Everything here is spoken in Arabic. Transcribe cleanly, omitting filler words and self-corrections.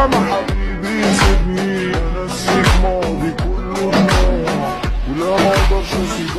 انا حبيبي سيبني انسيك ماضي كله دموع، ولا ما اقدرش اسيب